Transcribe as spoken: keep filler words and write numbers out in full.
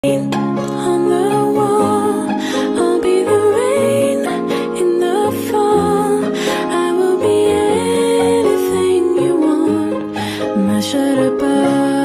On the wall, I'll be the rain in the fall. I will be anything you want. My shut up.